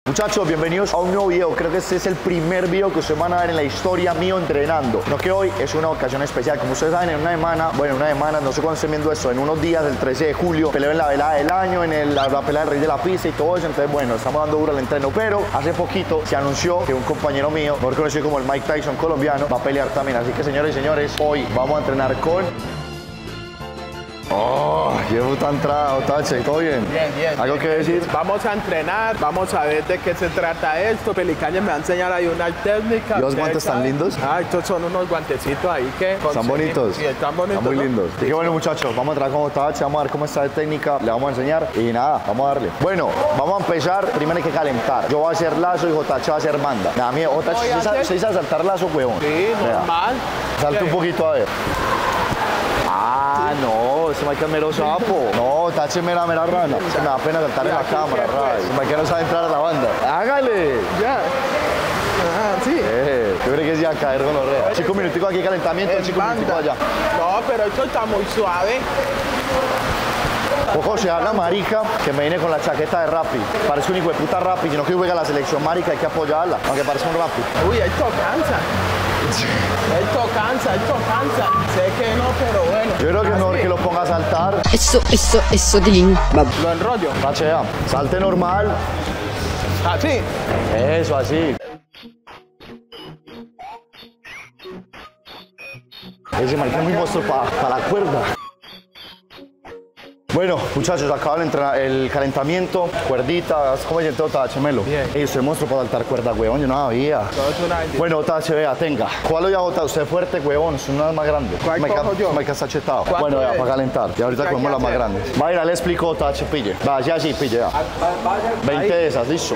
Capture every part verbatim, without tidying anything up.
Muchachos, bienvenidos a un nuevo video. Creo que este es el primer video que ustedes van a ver en la historia mío entrenando. No que hoy es una ocasión especial. Como ustedes saben, en una semana, bueno, una semana, no sé cuándo estén viendo esto, en unos días, el trece de julio, peleo en la velada del año, en el, la, la pelea del rey de la pista y todo eso. Entonces, bueno, estamos dando duro al entreno. Pero hace poquito se anunció que un compañero mío, mejor conocido como el Mike Tyson colombiano, va a pelear también. Así que, señores y señores, hoy vamos a entrenar con... Oh, llevo tan entrada, Otache, ¿todo bien? Bien, bien. ¿Algo bien, que decir? Vamos a entrenar, vamos a ver de qué se trata esto. Pelicaña me va a enseñar ahí una técnica. ¿Y los guantes tan lindos? Ah, estos son unos guantecitos ahí que... ¿Están bonitos? Sí, están bonitos, están muy ¿no? lindos. Así que bueno, muchachos, vamos a entrar con Otache, vamos a ver cómo está de técnica, le vamos a enseñar y nada, vamos a darle. Bueno, vamos a empezar, primero hay que calentar. Yo voy a hacer lazo y Otache va a hacer banda. Nada, mía, Otache, ¿se sabe, ¿se sabe saltar lazo, huevón? Sí, normal. Salte un poquito, a ver. Ah, no, ese Mike es mero sapo. No, Tache mera, mera rana. Se me da pena saltar en la cámara, Ray. Ese Mike no sabe entrar a la banda. ¡Hágale! Ya. Ah, sí. Eh, yo creo que es ya caer con los reas. Cinco minuticos aquí de calentamiento, En cinco banda. minuticos allá. No, pero esto está muy suave. Ojo, se da la marica que me viene con la chaqueta de Rappi. Parece un hijo de puta Rappi, sino que juega la selección marica, hay que apoyarla, aunque parece un Rappi. Uy, esto cansa. Esto cansa, esto cansa. Sé que no, pero bueno. Yo creo que es mejor Así. que lo ponga a saltar. Eso, eso, eso, Dilín. Lo enrollo. Tache, ya. Salte normal. Así. Eso, así. Ese marica es muy monstruo para pa la cuerda. Bueno, muchachos, acaba el, entrena- el calentamiento, cuerdita, ¿cómo se llama Tache, Melo? Bien. Ey, usted es monstruo para saltar cuerda, huevón, yo no sabía. Todo es una bendición. Bueno, Tache, vea, tenga. ¿Cuál lo voy a botar? Usted fuerte, huevón, es una más grande. ¿Cuál Maica- cojo yo? Maica está chetado. ¿Cuánto Bueno, vea, es? para calentar. Y ahorita ¿Qué hay cogemos que las más hacer? grandes. Va, ya le explico, Tache, pille. Va, ya así, pille, ya. veinte de esas, listo.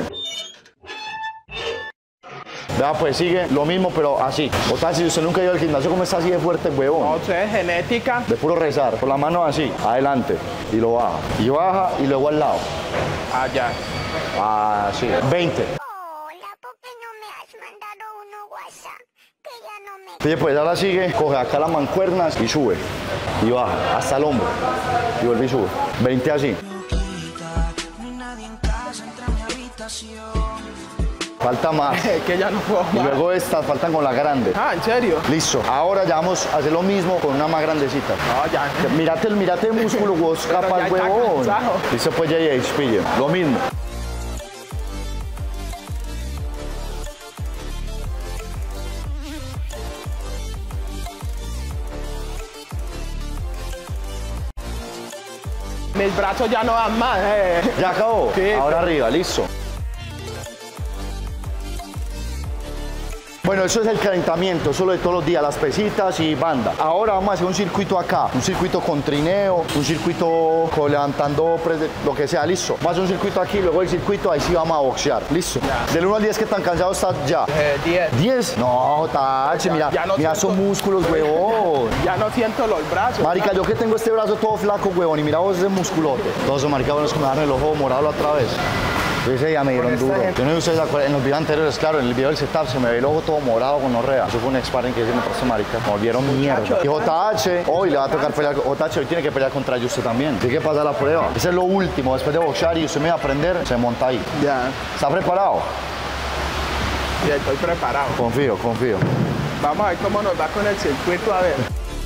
Vea, pues sigue lo mismo, pero así. O tal, si usted nunca ha ido al gimnasio, ¿cómo está así de fuerte, huevón? No sé, genética. De puro rezar, con la mano así, adelante, y lo baja. Y baja y luego al lado. Allá. Así, veinte. Hola, ¿por qué no me has mandado uno WhatsApp? Que ya no me... Oye, pues ahora sigue, coge acá las mancuernas y sube. Y baja, hasta el hombro. Y vuelve y sube. veinte así. No hay nadie en casa, entra a mi habitación. Falta más. Que ya no puedo Y más. luego estas faltan con la grande. Ah, ¿en serio? Listo. Ahora ya vamos a hacer lo mismo con una más grandecita. No, ya. Mírate el, mírate el músculo, vos Pero capa ya el está huevón. cansado. Listo, pues ya ya pille. Lo mismo. Mis brazos ya no dan más. Eh. Ya acabó. Sí, Ahora sí. arriba, listo. Bueno, eso es el calentamiento, solo de todos los días, las pesitas y banda. Ahora vamos a hacer un circuito acá, un circuito con trineo, un circuito con levantando, pres de- lo que sea, listo. Vamos a hacer un circuito aquí, luego el circuito, ahí sí vamos a boxear, listo. Ya. Del uno al diez, ¿qué tan cansado estás ya? Eh, diez. ¿diez? No, Tache, Ya- mira, ya no mira siento- esos músculos, huevón. Ya no siento los brazos. Marica, yo que tengo este brazo todo flaco, huevón, y mira vos ese musculote. Todos esos marica, bueno, es que me dan el ojo morado la otra vez. Ese día me dieron esta duro. gente- Yo no sé si ustedes se acuerdan, en los videos anteriores, claro, en el video del setup se me ve el ojo todo morado con orrea. Eso fue un sparring que hice en el brazo, marica. Me volvieron mierda. Y J H, hoy le va a tocar pelear, J H hoy tiene que pelear contra usted también. Tiene que pasar la prueba. Ese es lo último, después de boxear y usted me va a aprender, se monta ahí. Ya. ¿Está preparado? Ya estoy preparado. Confío, confío. Vamos a ver cómo nos va con el circuito, a ver.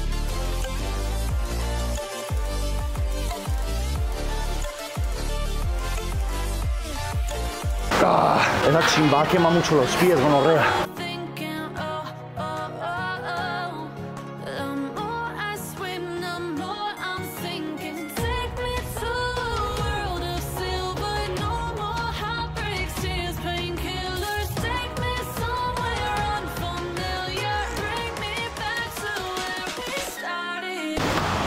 Ah, esa chimba quema mucho los pies, gonorrea. Thinking, oh, oh, oh, oh. The more I swim, the more I'm sinking. Take me to a world of silver. No more heartbreaks, tears, painkillers. Take me somewhere unfamiliar. Bring me back to where we started.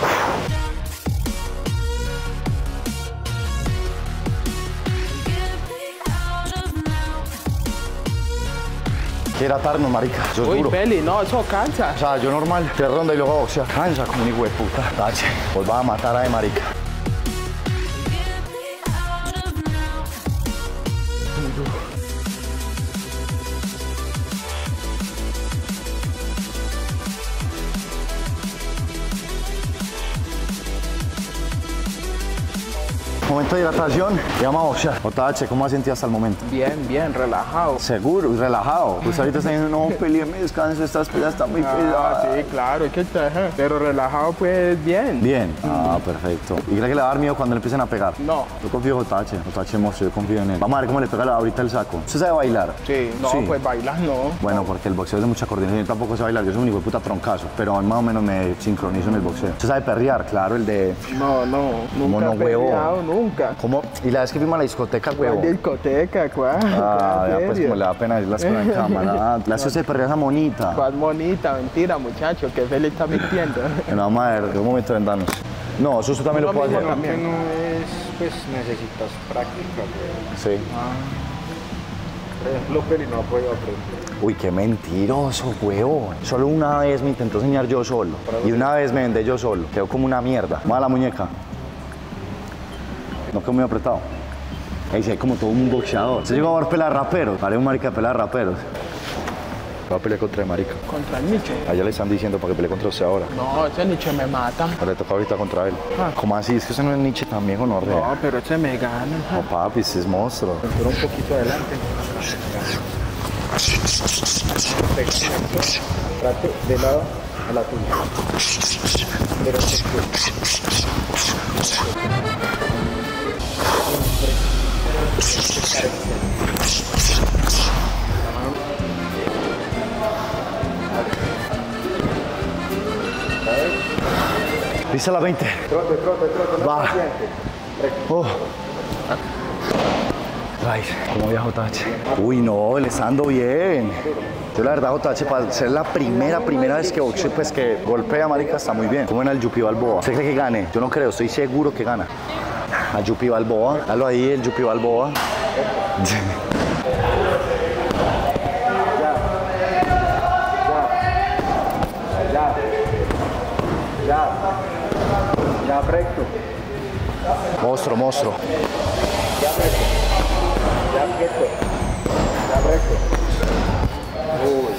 Get me out of now. Quiere atarnos, marica. Eso es Uy, duro. Peli, no, eso cansa. O sea, yo normal, tres rondas y luego a boxear. Cansa como un hijo de puta. Tache, pues va a matar a de marica. Get me out of now. Momento de hidratación y vamos a boxear. Otache, ¿cómo has sentido hasta el momento? Bien, bien, relajado. Seguro y relajado. Pues ahorita está diciendo, no, peleé, me descanso, estas peleas están muy Ah, pesadas. sí, claro, es que ajá, pero relajado pues bien. Bien. Ah, perfecto. ¿Y cree que le va a dar miedo cuando le empiecen a pegar? No. Yo confío en Otache. Otache monstruo, yo confío en él. Vamos a ver cómo le pega ahorita el saco. ¿Usted sabe bailar? Sí, no, Sí. pues bailar no. Bueno, porque el boxeo es de mucha coordinación. Yo tampoco sé bailar. Yo soy un hijo de puta troncazo. Pero más o menos me sincronizo en el boxeo. ¿Usted sabe perrear? Claro, el de... No, no, nunca no, he huevo? peleado, nunca. ¿Cómo? Y la vez que fuimos a la discoteca, ¿Cuál huevo. discoteca? ¿Cuál? Ah, ¿Cuál ya pues serio? como le da pena decir las cosas en cámara. Ah, la vez que usted perrea esa monita. ¿Cuál bonita? Mentira, muchacho, que Félix está mintiendo. Bueno, vamos a ver, de un momento vendanos. No, eso usted también lo Lo puede mismo hacer. también. no es, pues necesitas práctica, pues. Sí. Por ejemplo, Peli no ha podido aprender. Uy, qué mentiroso, huevo. Solo una vez me intentó enseñar yo solo. Y una vez me vendé yo solo. Quedó como una mierda. Vamos a la muñeca. No quedó muy apretado. Ahí sí, hay como todo un boxeador. Se llegó a ver pelar raperos. Haré un marica de pelar raperos. Va a pelear contra el marica. Contra el Nietzsche. Allá le están diciendo para que pelee contra usted ahora. No, ese Nietzsche me mata. Ahora le toca ahorita contra él. ¿Cómo así? Es que usted no es Nietzsche también, con orden. No, pero ese me gana. No, papi, ese es monstruo. Pero un poquito adelante. Trate de lado a la tuya. Pero Lista la veinte. trote, trote, trote. Va. Oh. Ay, ¿cómo viaja J H? Uy, no, le está dando bien. Yo la verdad, J H, para ser la primera, primera vez que boxeo, pues que golpea, marica, está muy bien. Como en el Yupi Balboa. ¿Usted cree que gane? Yo no creo, estoy seguro que gana. A Yupi Balboa. Dalo ahí, el Yupi Balboa. ya. Ya, recto. Monstruo, monstruo. Ya recto. Ya quieto. Ya recto. Uy.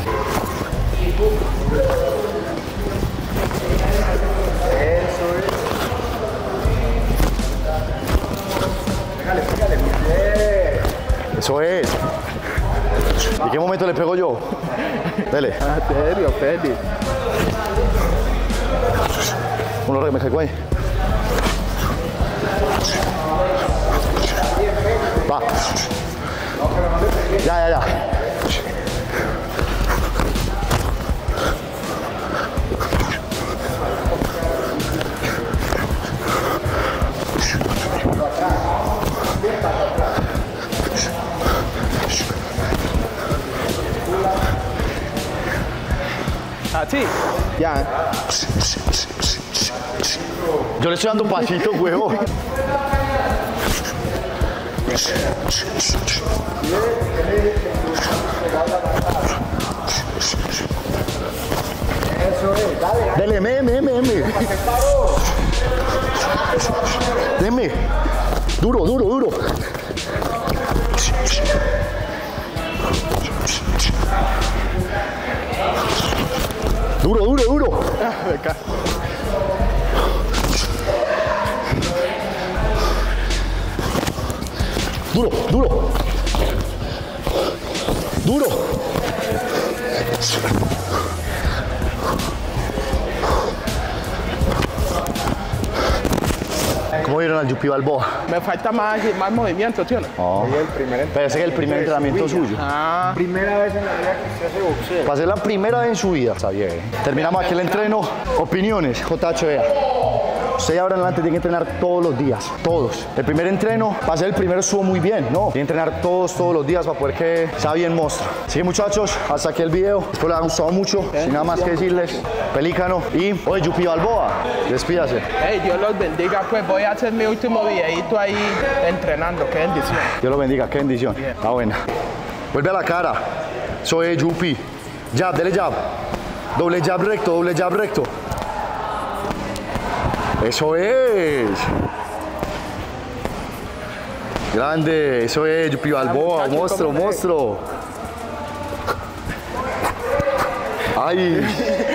Eso es. Pégale, pégale. Bien. Eso es. ¿Y qué momento le pego yo? Dele. Ah, serio, Félix. Uno que me caigo ahí. Va. Ya, ya, ya. Así, ya. Yo le estoy dando pasito, huevo. Eso es. Dale. Dele, me, me, me, me. Deme. Duro, duro, duro. Duro, duro, duro. Acá. Duro, duro. Duro. ¿Cómo vieron al Yupi Balboa? Me falta más, más movimiento, ¿sí o no? Oh. Y el primer Pero ese es el primer entrenamiento suyo. Ah, Primera vez en la vida que usted hace boxeo. Va a ser la primera vez en su vida. Está bien. Terminamos aquí el entreno. Opiniones, J H, vea. Usted ahora en adelante tiene que entrenar todos los días, todos. El primer entreno, va a ser el primero, estuvo muy bien, ¿no? Tiene que entrenar todos, todos los días para poder que sea bien monstruo. Así que muchachos, hasta aquí el video. Espero les haya gustado mucho. Sin nada más que decirles, Pelícano y, oye, Yupi Balboa, despídase. hey, Dios los bendiga, pues voy a hacer mi último videito ahí entrenando, qué bendición. Dios lo bendiga, qué bendición. Está buena. Vuelve a la cara. Soy Yupi. Jab, dele jab. Doble jab recto, doble jab recto. Eso es. Grande, eso es Yupi Balboa, muchacho, monstruo, ¿cómo le- monstruo. Ay.